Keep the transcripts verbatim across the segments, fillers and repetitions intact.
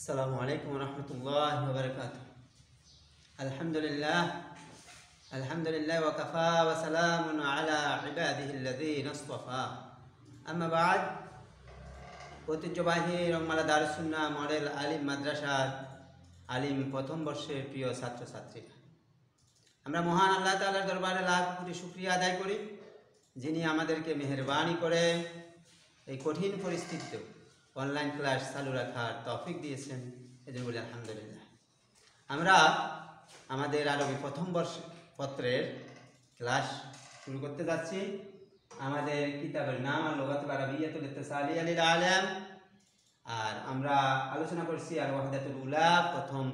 আসসালামু আলাইকুম রহমতুল্লাহ বারকাত। আলহামদুলিল্লাহ আলহামদুলিল্লাহ ওয়া কাফা ওয়া সালামুন আলা ইবাদিহিল্লাযীনা ইসতাফা। আম্মা বা'দ। ঐতিহ্যবাহী রংমালা দারুস সুন্নাহ মডেল আলিম মাদ্রাসার আলিম প্রথম বর্ষের প্রিয় ছাত্রছাত্রীরা, আমরা মহান আল্লাহ তাআলার দরবারে লাখ কোটি শুকরিয়া আদায় করি, যিনি আমাদেরকে মেহেরবানি করে এই কঠিন পরিস্থিতিতেও অনলাইন ক্লাস চালু রাখার তৌফিক দিয়েছেন। এজন্য বলি আলহামদুলিল্লাহ। আমরা আমাদের আরবি প্রথম বর্ষ পত্রের ক্লাস শুরু করতে যাচ্ছি। আমাদের কিতাবের নাম আর লুগাতুল আরাবিয়্যাতুল ইত্তিসালিয়্যা লিল আলাম, আর আমরা আলোচনা করছি আর ওয়াহদাতুল উলা প্রথম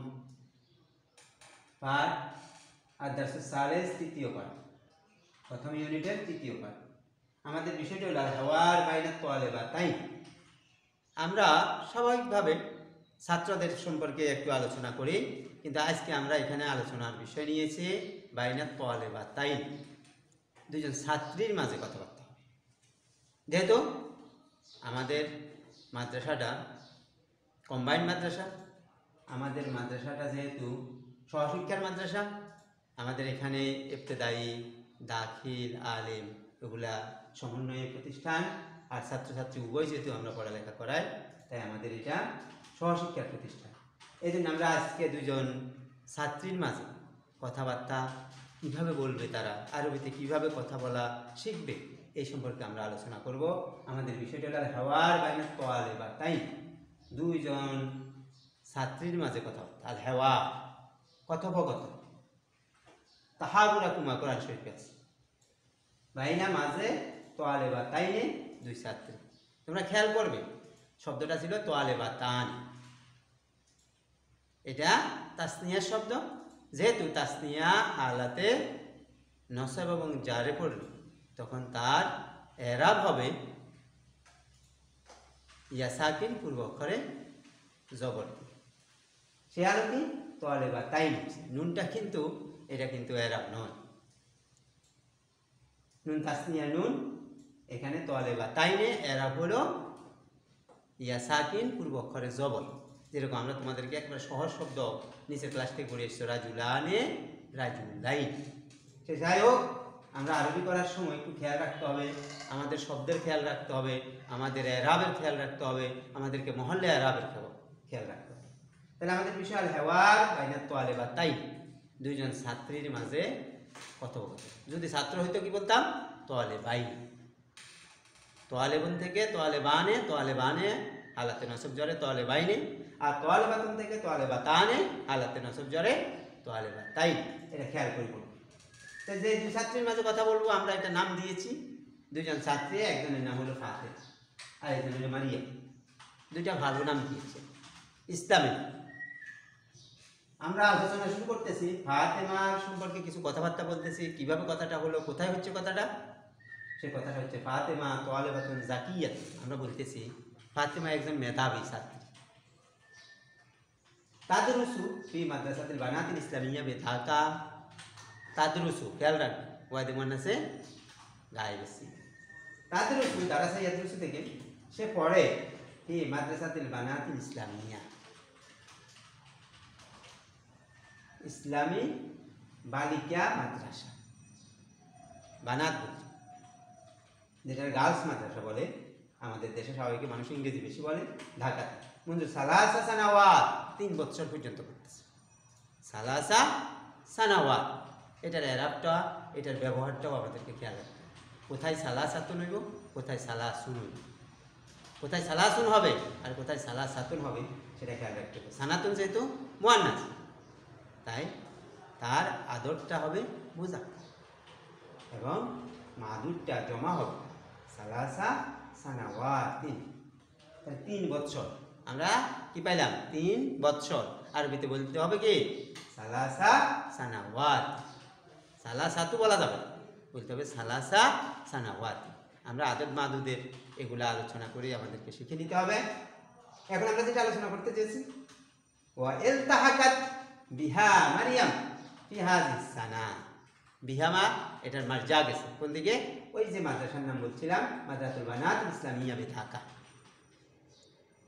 পাঠ, আর দারসুস সালিস তৃতীয় পাঠ, প্রথম ইউনিটের তৃতীয় পাঠ। আমাদের বিষয়টা হলো হাওয়ার বাইনাত তালেবাতাইন। আমরা স্বাভাবিকভাবে ছাত্রদের সম্পর্কে একটু আলোচনা করি, কিন্তু আজকে আমরা এখানে আলোচনার বিষয় নিয়েছি বাইনাত তালেবাতাইন, দুজন ছাত্রীর মাঝে কথাবার্তা হবে। যেহেতু আমাদের মাদ্রাসাটা কম্বাইন্ড মাদ্রাসা, আমাদের মাদ্রাসাটা যেহেতু সহশিক্ষার মাদ্রাসা, আমাদের এখানে ইবতেদায়ী, দাখিল, আলিম এগুলা সমন্বয় প্রতিষ্ঠান, আর ছাত্রছাত্রী উভয় যেহেতু আমরা পড়ালেখা করাই, তাই আমাদের এটা সহশিক্ষার প্রতিষ্ঠান। এই জন্য আমরা আজকে দুজন ছাত্রীর মাঝে কথাবার্তা কীভাবে বলবে, তারা আরবিতে কীভাবে কথা বলা শিখবে, এই সম্পর্কে আমরা আলোচনা করব। আমাদের বিষয়টা হলো হাওয়ার বাইনাত তালেবাতাইন, দুইজন ছাত্রীর মাঝে কথাবার্তা। আল হাওয়া কথোপকথন, তাহাবুরাকুমা কোরআন শরীফে আছে, বাইনা মাঝে তালেবাতাইনে দুই ছাত্রী। তোমরা খেয়াল করবে শব্দটা ছিল তালেবাতান, এটা তাসনিয়ার শব্দ। যেহেতু তাসনিয়া হালাতে নসব এবং জারে পড়ল, তখন তার এরাব হবে ইয়া সাকিন পূর্ব অক্ষরে জবর। সে আলো কি তালেবাতাইন, নুনটা কিন্তু এটা কিন্তু এরাব নয়, নুন তাসনিয়া নুন। এখানে তালেবাতাইনে এরাব হলো ইয়া সাকিন পূর্ব অক্ষরে জবর। যেরকম আমরা তোমাদেরকে একবার সহজ শব্দ নিচের ক্লাস থেকে পড়ে এসেছি, রাজুলানে রাজুলাইন। সে যাই হোক, আমরা আরবি করার সময় একটু খেয়াল রাখতে হবে, আমাদের শব্দের খেয়াল রাখতে হবে, আমাদের এরাবের খেয়াল রাখতে হবে, আমাদেরকে মহল্লে এরাবের খেয়াল রাখতে হবে। তাহলে আমাদের বিষয় আল হাওয়ার বাইনাত তালেবাতাইন, দুইজন ছাত্রীর মাঝে কথোপকথন। যদি ছাত্র হইতো কি বলতাম তালেবাইন, তালেবন থেকে তালেবানে, তালেবানে হালাতে নসব জরে তালেবাইনে, আর তালেবাতুন থেকে তালেবাতানে হালাতে নসব জরে তালেবাতাইন। এটা খেয়াল করি। তো যে দুই ছাত্রীর মাঝে কথা বলবো, আমরা একটা নাম দিয়েছি, দুইজন ছাত্রী, একজনের নাম হলো ফাতেমা আর একজনের হলো মারিয়াম। দুইটা ভালো নাম দিয়েছে, ইসলামী। আমরা আলোচনা শুরু করতেছি, ফাতেমার সম্পর্কে কিছু কথাবার্তা বলতেছি, কিভাবে কথাটা হলো, কোথায় হচ্ছে কথাটা। সে কথাটা হচ্ছে ফাতেমা তালেবাতুন জাকিয়াত। আমরা বলতেছি ফাতেমা একজন মেধাবী ছাত্রী। তাদরুসু ফি মাদ্রাসাতিল বানাতিল ইসলামিয়্যা বিঢাকা। তাদরুসু খেয়াল রাখবে, ওয়াইদে মুন্নাসে গায়েব আছে। তাদরুসু দারাসা ইয়াদরুসু থেকে সে পড়ে ফি মাদ্রাসাতিল বানাতিল ইসলামিয়্যা, ইসলামী বালিকা মাদ্রাসা। বানাত বলছে, যেটা গার্লস মাদ্রাসা বলে আমাদের দেশে, স্বাভাবিক মানুষ ইংরেজি বেশি বলে। ঢাকাতে মঞ্জুর সালাসা সানাওয়াত, তিন বছর পর্যন্ত করতেছে। সালাসা সানাওয়াত, এটার এরাবটা, এটার ব্যবহারটাও আমাদেরকে খেয়াল রাখতে হবে। কোথায় সালাসাতুন হইব, কোথায় সালাসুন হইব, কোথায় সালাসুন হবে আর কোথায় সালাসাতুন হবে, সেটা খেয়াল রাখতে হবে। সানাতুন যেহেতু মুয়ান্নাস, তাই তার আদরটা হবে মুযাক্কার এবং মাদুরটা জমা হবে সালাসা সানাওয়াতিন। তাহলে তিন বছর আমরা কি পাইলাম, তিন বছর। আরবিতে বলতে হবে কি সালাসা সানাওয়াত, সালাসাতু বলা যাবে, বলতে হবে সালাসা সানাওয়াত। আমরা আদদ মাদুদের এগুলো আলোচনা করে আমাদেরকে শিখে নিতে হবে। এখন আমরা যেটা আলোচনা করতে চেয়েছি, ওয়া ইলতাহাকাত বিহা মারিয়াম ফি হাযিস সানা। বিহামা এটার মার্জা গেছে কোন দিকে, ওই যে মাদ্রাসার নাম বলছিলাম, মাদ্রাসাতুল বানাত ইসলামিয়্যা বিঢাকা।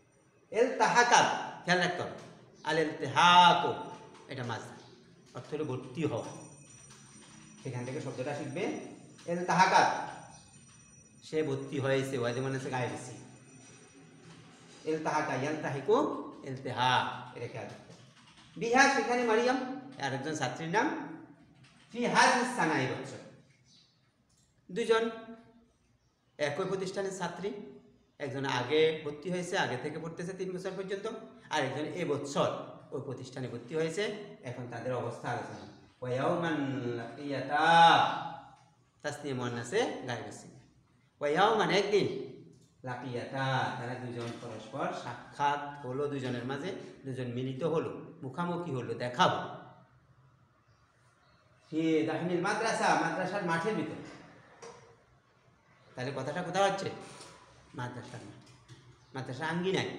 এল তাহাকাত খেয়াল রাখতে হবে, আল ইলতিহাক এটা মাঝদার, অর্থ হলো ভর্তি হওয়া। সেখান থেকে শব্দটা শিখবে এল তাহাকাত, সে ভর্তি হয়েছে, ওয়াজে মানে আছে গায়ে বেশি। এল তাহাকা ইয়াল তাহিকু ইলতিহা, এটা খেয়াল রাখতে হবে। বিহা সেখানে মারিয়াম আর একজন ছাত্রীর নাম, ফি হাযিস সানাই বছর, দুজন একই প্রতিষ্ঠানের ছাত্রী, একজন আগে ভর্তি হয়েছে, আগে থেকে পড়তেছে তিন বছর পর্যন্ত, আর একজন এ বছর ওই প্রতিষ্ঠানে ভর্তি হয়েছে। এখন তাদের অবস্থা আলোচনা। ওয়ায়াউমান লাকিয়াতা, তাসনিয়া মুআন্নাসে গায়েব আছে। ওয়ায়াউমান একদিন, লাকিয়াতা তারা দুজন পরস্পর সাক্ষাৎ হলো, দুজনের মাঝে দুজন মিলিত হলো, মুখামুখি হলো, দেখাবো। ফি দাহিনিল মাদ্রাসা, মাদ্রাসার মাঠের ভিতরে। তাহলে কথাটা কোথাও হচ্ছে? মাদ্রাসার মাঠ, মাদ্রাসা আঙ্গিনায়।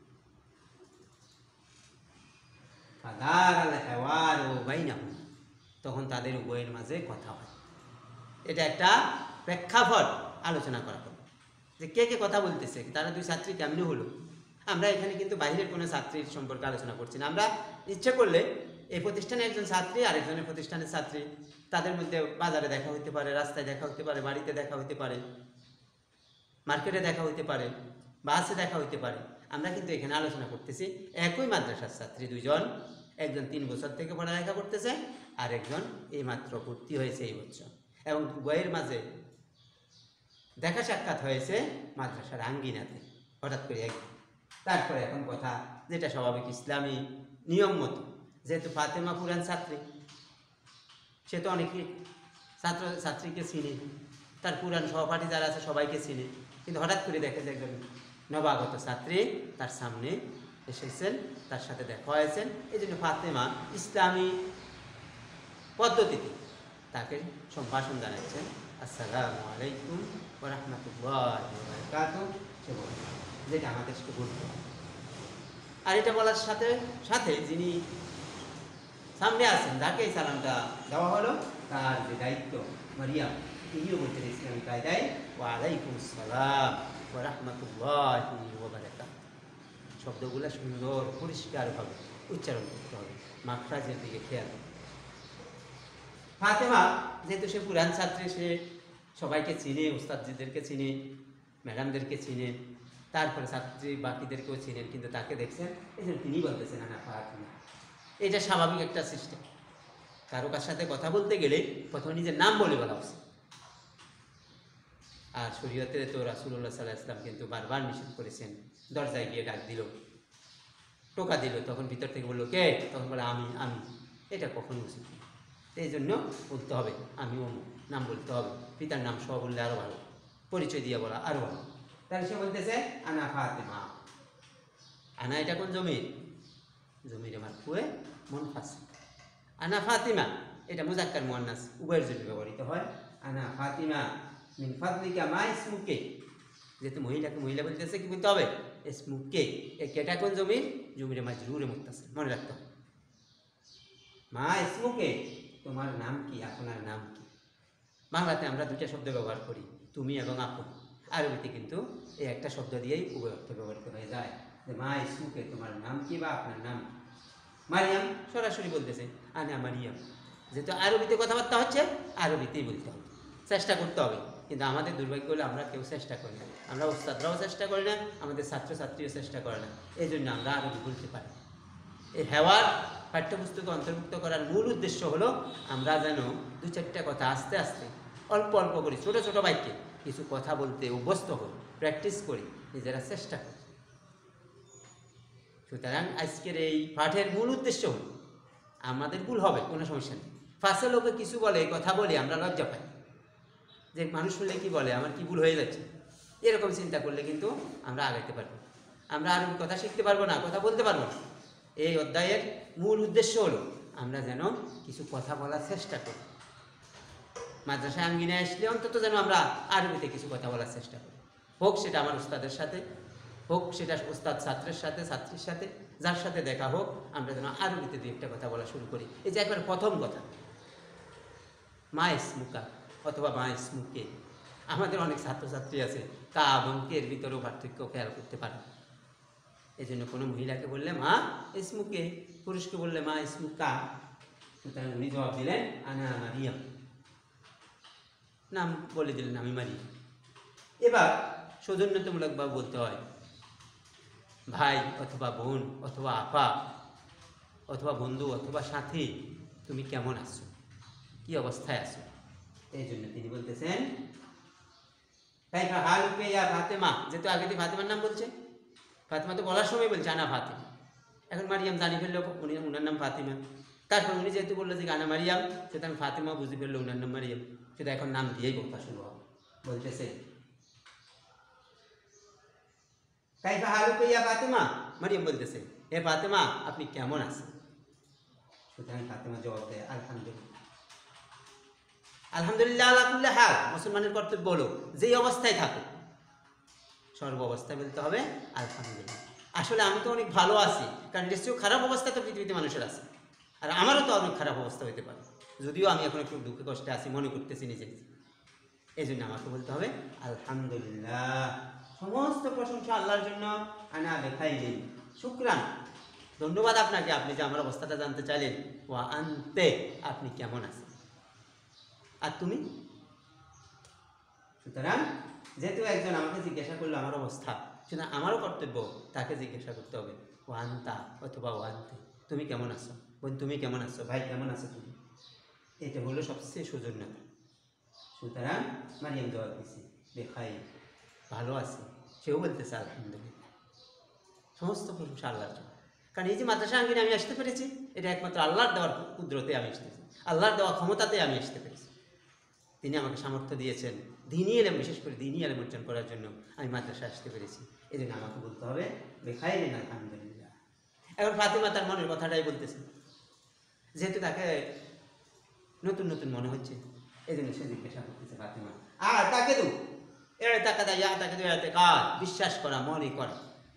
ফাদারাল হিওয়ারু বাইনাহুম, তখন তাদের উভয়ের মাঝে কথা হয়। এটা একটা প্রেক্ষাপট আলোচনা করা হলো যে কে কে কথা বলতেছে, তারা দুই ছাত্রী কেমনি হলো। আমরা এখানে কিন্তু বাইরের কোনো ছাত্রীর সম্পর্কে আলোচনা করছি না। আমরা ইচ্ছে করলে এই প্রতিষ্ঠানে একজন ছাত্রী আর একজনের প্রতিষ্ঠানের ছাত্রী, তাদের মধ্যে বাজারে দেখা হতে পারে, রাস্তায় দেখা হতে পারে, বাড়িতে দেখা হতে পারে, মার্কেটে দেখা হতে পারে, বাসে দেখা হতে পারে। আমরা কিন্তু এখানে আলোচনা করতেছি একই মাদ্রাসার ছাত্রী দুজন, একজন তিন বছর থেকে পড়ালেখা করতেছে আর একজন এই মাত্র ভর্তি হয়েছে এই বছর, এবং উভয়ের মাঝে দেখা সাক্ষাৎ হয়েছে মাদ্রাসার আঙ্গিনাতে হঠাৎ করে একদিন। তারপরে এখন কথা যেটা স্বাভাবিক ইসলামী নিয়ম মতো, যেহেতু ফাতেমা পুরান ছাত্রী, সে তো অনেকে ছাত্র ছাত্রীকে চিনে, তার পুরান সহপাঠী যারা আছে সবাইকে চিনে, কিন্তু হঠাৎ করে দেখে যে একজন নবাগত ছাত্রী তার সামনে এসেছেন, তার সাথে দেখা হয়েছেন। এই জন্য ফাতেমা ইসলামী পদ্ধতিতে তাকে সম্ভাষণ জানাচ্ছেন, আসসালামু আলাইকুম ওয়া রাহমাতুল্লাহি ওয়া বারাকাতুহু, যেটা আমাদের সাথে বলতে হবে। আর এটা বলার সাথে সাথে যিনি সামনে আছেন, যাকে এই সালামটা দেওয়া হলো, তার যে দায়িত্ব মারিয়াম, তিনিও বলছেন ইসলামী কায়দায় ওয়া আলাইকুম আসসালাম ওয়া রাহমাতুল্লাহি ওয়া বারাকাতুহু। শব্দগুলো সুন্দর পরিষ্কারভাবে উচ্চারণ করতে হবে, মাখরাজের দিকে খেয়াল। ফাতেমা যেহেতু সে পুরান ছাত্রী, সে সবাইকে চিনে, উস্তাদজিদেরকে চিনে, ম্যাডামদেরকে চিনে, তারপরে ছাত্রী বাকিদেরকেও চিনেন, কিন্তু তাকে দেখছেন, এই জন্য তিনি বলতেছেন আনা ফাতেমা। এটা স্বাভাবিক একটা সিস্টেম। কারো কার সাথে কথা বলতে গেলে প্রথমে নিজের নাম বলে বলা উচিত। আর শরীয়তে তো রাসূলুল্লাহ সাল্লাল্লাহু আলাইহি ওয়াসাল্লাম কিন্তু বারবার নিষেধ করেছেন, দরজায় গিয়ে ডাক দিল, টোকা দিল, তখন ভিতর থেকে বললো কে, তখন বলে আমি আমি এটা কখনো উচিত না। এই জন্য বলতে হবে আমি অমুক, নাম বলতে হবে, পিতার নাম সহ বললে আরও ভালো, পরিচয় দিয়ে বলা আরও ভালো। তাহলে সে বলতেছে আনা ফাতেমা। আনা এটা কোন জমির? জমির আমার কুয়ে মন ফাঁসে। আনা ফাতিমা এটা মুজাক্কার মুআন্নাস উভয়ের জন্য ব্যবহৃত হয়। আনা ফাতিমা মিন ফাদলিকা মা ইসমুকে, যেহেতু মহিলাকে মহিলা বলতেছে কি বলতে হবে? ইসমুকে। এই কেটা কোন জমির? জমিরে মাজরুরে মুত্তাসিল, মনে রাখতে হবে। মা ইসমুকে, তোমার নাম কি, আপনার নাম কি। বাংলাতে আমরা দুটা শব্দ ব্যবহার করি, তুমি এবং আপন। আরবিতে কিন্তু এই একটা শব্দ দিয়েই উভয় অর্থ ব্যবহৃত হয়ে যায়, যে মা ইসমুকে, তোমার নাম কি বা আপনার নাম কি। মারিয়াম সরাসরি বলতেছে আনা মারিয়াম, যেহেতু আরবিতে কথাবার্তা হচ্ছে আরবিতেই বলতে হবে, চেষ্টা করতে হবে। কিন্তু আমাদের দুর্ভাগ্য হলে আমরা কেউ চেষ্টা করি না, আমরা ওস্তাদরাও চেষ্টা করি না, আমাদের ছাত্রছাত্রীও চেষ্টা করে না। এই জন্য আমরা আরবি বলতে পারি। এই হেওয়ার পাঠ্যপুস্তকে অন্তর্ভুক্ত করার মূল উদ্দেশ্য হলো আমরা যেন দু চারটা কথা আস্তে আস্তে অল্প অল্প করি, ছোটো ছোটো বাক্যে কিছু কথা বলতে অভ্যস্ত হই, প্র্যাকটিস করি, নিজেরা চেষ্টা করি। সুতরাং আজকের এই পাঠের মূল উদ্দেশ্য হল, আমাদের ভুল হবে কোনো সমস্যা নেই, পাশে লোকে কিছু বলে কথা বলি আমরা লজ্জা পাই, যে মানুষ শুনলে কি বলে, আমার কি ভুল হয়ে যাচ্ছে, এরকম চিন্তা করলে কিন্তু আমরা আগাইতে পারবো, আমরা আরবি কথা শিখতে পারবো না, কথা বলতে পারবো না। এই অধ্যায়ের মূল উদ্দেশ্য হলো আমরা যেন কিছু কথা বলার চেষ্টা করি, মাদ্রাসায় আঙ্গিনায় আসলে অন্তত যেন আমরা আরবিতে কিছু কথা বলার চেষ্টা করি, হোক সেটা আমার উস্তাদের সাথে, হোক সেটা উস্তাদ ছাত্রের সাথে, ছাত্রীর সাথে, যার সাথে দেখা হোক, আমরা যেন আরবিতে দু একটা কথা বলা শুরু করি। এই যে একবার প্রথম কথা মা ইসমুকা অথবা মা ইসমুকে, আমাদের অনেক ছাত্রছাত্রী আছে কা এবং কের ভিতরেও পার্থক্য খেয়াল করতে পারে। এই জন্য কোনো মহিলাকে বললে মা ইসমুকে, পুরুষকে বললে মা ইসমুকা। সুতরাং উনি জবাব দিলেন আনা মারিয়াম, নাম বলে দিলেন আমি মারিয়াম। এবার সৌজন্যতামূলকভাবে বলতে হয় ভাই অথবা বোন অথবা আপা অথবা বন্ধু অথবা সাথী, তুমি কেমন আছো, কি অবস্থায় আছো। এই জন্য তিনি বলতেছেন কাইফা হালুকা ইয়া ফাতেমা, যেহেতু আগে দিয়ে ফাতেমার নাম বলছে, ফাতেমা তো বলার সময় বলছে আনা ফাতেমা, এখন মারিয়াম জানি ফেললো উনি উনার নাম ফাতেমা। তারপর উনি যেহেতু বললো যে আনা মারিয়াম, সুতরাং ফাতেমা বুঝে ফেললো উনার নাম মারিয়াম, সেটা এখন নাম দিয়েই কথা শুরু হবে। বলতেছে কাইফা হালুকা ইয়া ফাতেমা, মারিয়াম বলতেছে হে ফাতেমা আপনি কেমন আছেন। সুতরাং ফাতেমা জবাব দেয় আলহামদুলিল্লাহ। আলহামদুলিল্লাহ আলা কুল্লি হাল, মুসলমানের কর্তব্য হলো যেই অবস্থায় থাকে সর্ব অবস্থায় বলতে হবে আলহামদুলিল্লাহ। আসলে আমি তো অনেক ভালো আছি, কারণ নিশ্চয়ই খারাপ অবস্থা তো পৃথিবীতে মানুষের আছে, আর আমারও তো অনেক খারাপ অবস্থা হতে পারে, যদিও আমি এখন একটু দুঃখে কষ্টে আছি মনে করতেছি নিজে। এই জন্য আমাকে বলতে হবে আলহামদুলিল্লাহ, সমস্ত প্রশংসা আল্লাহর জন্য। আনা দেখাই দিন শুকরান, ধন্যবাদ আপনাকে, আপনি যে আমার অবস্থাটা জানতে চাইলেন। ওয়া আনতে, আপনি কেমন আছেন, আর তুমি। সুতরাং যেহেতু একজন আমাকে জিজ্ঞাসা করলো আমার অবস্থা, সুতরাং আমারও কর্তব্য তাকে জিজ্ঞাসা করতে হবে ও আনতা অথবা ও আনতে, তুমি কেমন আছো, বোন তুমি কেমন আছো, ভাই কেমন আছো তুমি। এটা হলো সবচেয়ে সৌজন্যতা। সুতরাং মারিয়াম জবাব দিছি দেখাই, ভালো আছে, সেও বলতেছে আলহামদুলিল্লাহ। সমস্ত প্রশংসা আল্লাহর জন্য, কারণ এই যে মাদ্রাসা আঙ্গিনে আমি আসতে পেরেছি, এটা একমাত্র আল্লাহর দেওয়ার কুদরতে আমি আসতেছি, আল্লাহর দেওয়া ক্ষমতাতে আমি আসতে পেরেছি। তিনি আমাকে সামর্থ্য দিয়েছেন দিনই এলেম, বিশেষ করে দিনই এলেম অর্জন করার জন্য আমি মাদ্রাসা আসতে পেরেছি। এই জন্য আমাকে বলতে হবে বেখাই দিন আলহামদুলিল্লাহ। এখন ফাতেমা তার মনের কথাটাই বলতেছে, যেহেতু তাকে নতুন নতুন মনে হচ্ছে, এই জন্য সে জিজ্ঞাসা করতেছে ফাতেমা আর তাকে দু এ তাকে দা ইয়া তাকে দু এতে কাজ, বিশ্বাস করা, মনে করা,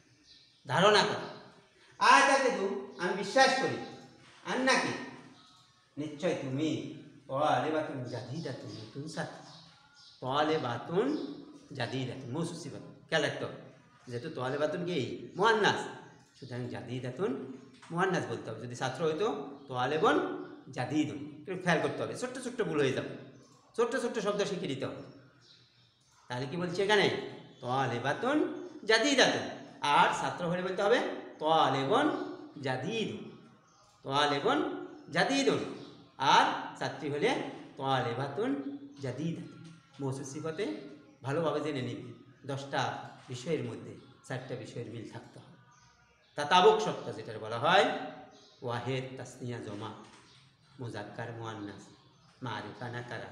ধারণা করা। আর তাকে দু আমি বিশ্বাস করি, আর নাকি নিশ্চয় তুমি তালেবাতুন জাদিদাতুন, নতুন সাথী, তালেবাতুন জাদিদাতুন মৌসুসিবাত খেয়াল রাখতে হবে, যেহেতু তালেবাতুন কি মুয়ান্নাস, সুতরাং জাদিদাতুন মুয়ান্নাস বলতে হবে। যদি ছাত্র হইতো তালেবন জাদিদুন, একটু খেয়াল করতে হবে, ছোট্ট ছোট্ট ভুল হয়ে যাবে, ছোট্ট ছোট্ট শব্দ শিখে দিতে হবে। তাহলে কি বলছে এখানে তালেবাতুন জাদিদাতুন, আর ছাত্র হলে বলতে হবে তালেবন জাদিদুন, তালেবন জাদিদুন, আর ছাত্রী হলে তালেবাতুন জাদিদাতুন। মৌসুস সিফাতে ভালোভাবে জেনে নিবি, দশটা বিষয়ের মধ্যে চারটা বিষয়ের মিল থাকতে হবে। তাতাবুক সত্য যেটা বলা হয় ওয়াহেদ তাসনিয়া জমা, মুজাক্কার মুয়ান্নাস, মারিফা নাকারা,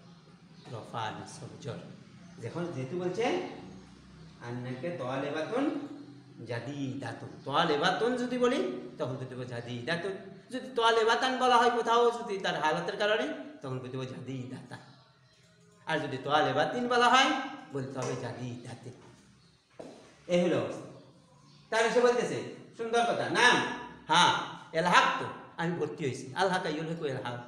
রফা নাসব জর। যখন যেহেতু বলছে আন্নাকে তালেবাতুন জাদিদাতুন, তালেবাতুন যদি বলি তখন বলতে হবে জাদিদাতুন, যদি তালেবাতান বলা হয় কোথাও যদি তার হালতের কারণে তখন বলতে হবে জাদিদাতান, আর যদি তালেবাতিন বলা হয় বলতে হবে জাদিদাতিন। এই হলো অবস্থা। তাহলে সে বলতেছে সুন্দর কথা, নাম হ্যাঁ এলহাক তো আমি ভর্তি হয়েছি, আলহাকা ইউল হেকু এলহাক,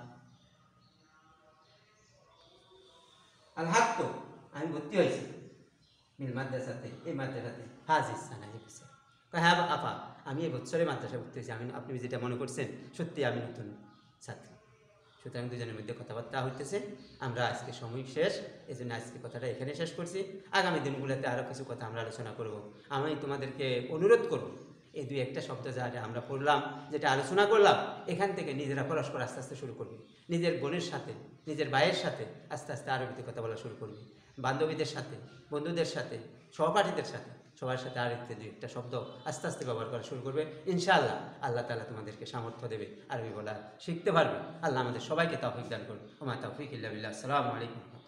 আলহাক তো আমি ভর্তি হয়েছি মিল মাদ্রাসাতে, এই মাদ্রাসাতে হাজির সানা বছর। হ্যাঁ আপা আমি এই বছরে মাদ্রাসা ভর্তি হয়েছি, আমি আপনি যেটা মনে করছেন সত্যি আমি নতুন ছাত্রী। সুতরাং দুজনের মধ্যে কথাবার্তা হইতেছে। আমরা আজকে সময় শেষ, এই জন্য আজকে কথাটা এখানে শেষ করছি। আগামী দিনগুলোতে আরও কিছু কথা আমরা আলোচনা করব। আমি তোমাদেরকে অনুরোধ করব এই দুই একটা শব্দ যারা আমরা পড়লাম, যেটা আলোচনা করলাম, এখান থেকে নিজেরা পরস্পর আস্তে আস্তে শুরু করবে। নিজের বোনের সাথে, নিজের ভাইয়ের সাথে আস্তে আস্তে আরবিতে কথা বলা শুরু করবে, বান্ধবীদের সাথে, বন্ধুদের সাথে, সহপাঠীদের সাথে, সবার সাথে আরবিতে দুই একটা শব্দ আস্তে আস্তে ব্যবহার করা শুরু করবে। ইনশাআল্লাহ আল্লাহ তাআলা তোমাদেরকে সামর্থ্য দেবে, আরবি বলা শিখতে পারবে। আল্লাহ আমাদের সবাইকে তৌফিক দান করুন। ওমা তৌফিক ইল্লা বিল্লাহ। আসসালামু আলাইকুম।